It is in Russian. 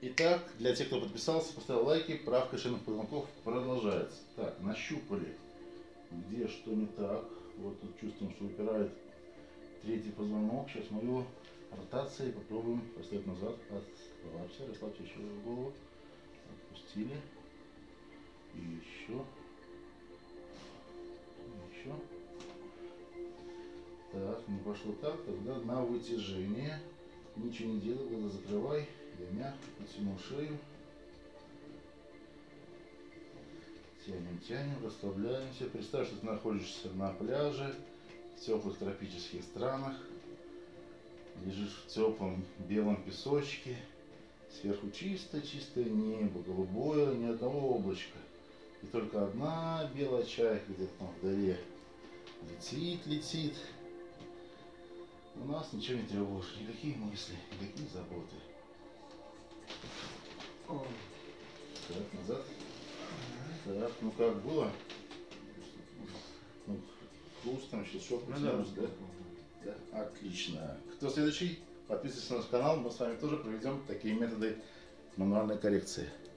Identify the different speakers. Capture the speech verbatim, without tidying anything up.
Speaker 1: Итак, для тех, кто подписался, поставил лайки, правка шейных позвонков продолжается. Так, нащупали, где что не так. Вот тут чувствуем, что выпирает третий позвонок. Сейчас мы его ротацией попробуем поставить назад. Расслабься, расслабься еще голову. Отпустили. И еще. Еще. Так, не пошло так, тогда на вытяжение. Ничего не делай, глаза закрывай. Я мягко потянул шею. Тянем, тянем, расслабляемся. Представь, что ты находишься на пляже в теплых тропических странах. Лежишь в теплом белом песочке. Сверху чистое-чистое небо, голубое, ни одного облачка. И только одна белая чайка где-то там вдали летит, летит. У нас ничего не тревожит, никакие мысли, никакие заботы. Так, назад. Так, ну как было? Ну, вкус там сейчас что потянулось, да? Да? Отлично. Кто следующий? Подписывайтесь на наш канал, мы с вами тоже проведем такие методы мануальной коррекции.